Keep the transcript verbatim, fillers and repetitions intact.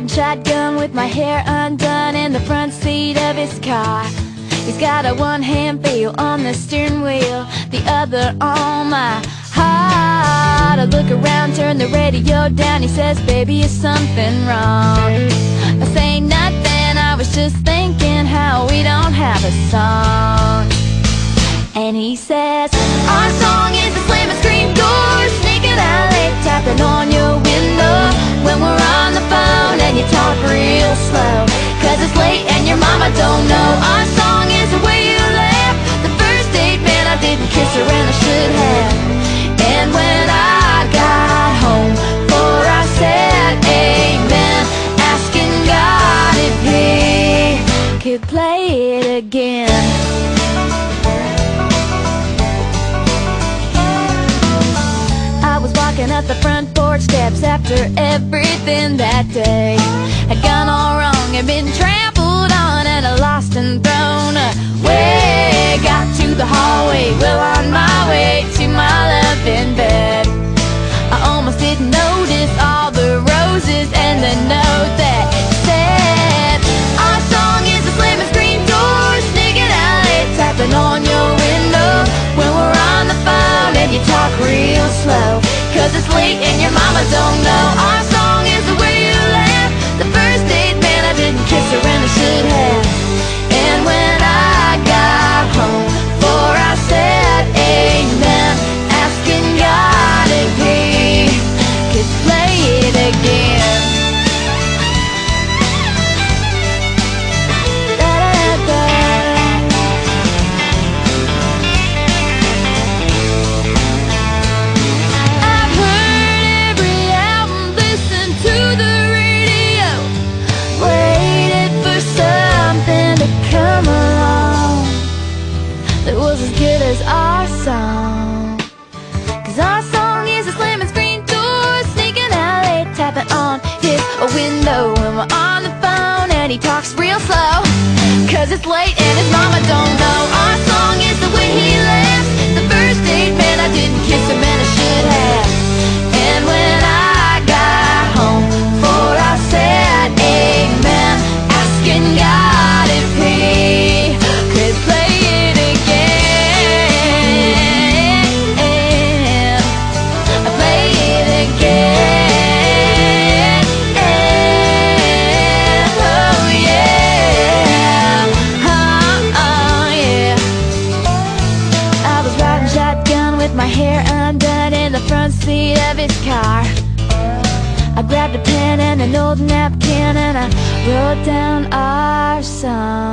riding shotgun with my hair undone in the front seat of his car. He's got a one-hand feel on the steering wheel, the other on my heart. I look around, turn the radio down. He says, baby, is something wrong? I say nothing, I was just thinking how we don't have a song. And he says, our song is the slam and scream door, sneaking out late, tapping on your window when we're on the phone and you talk real slow, cause it's late and your mama don't know. Our song is the way you laugh, the first date, man, I didn't kiss her and I should have. And when I got home, for I said amen, asking God if he could play it again. I was walking up the front porch steps after everything that day had gone all wrong, had been trampled on and lost and thrown away. Got to the hallway, well on my way to my love in bed. I almost didn't notice all the roses and the note that said, our song is a slam and screen door, sneaking out late, tapping on your window when we're on the phone and you talk real slow, cause it's late and your mama don't know. Our song is the way you laugh, the first date, man, I didn't kiss her and I should have. And when I got home, for I said amen, asking God if he could play it again. Da-da-da-da. I've heard every album, listened to the radio, waited for something to come along that was as good as our song. Cause our song is a slam and screen door, sneaking out late, tapping on his window when we're on the phone and he talks real slow, cause it's late and his mama don't know. Our song is the way he laughs, the first date, man, I didn't kiss him and I should have. And when I got home, for I said amen, asking God if he could play it again. Play it again. Oh yeah. Oh, oh yeah. I was riding shotgun with my hair undone in the front seat of his car. I grabbed a pen and an old napkin and I wrote down our song.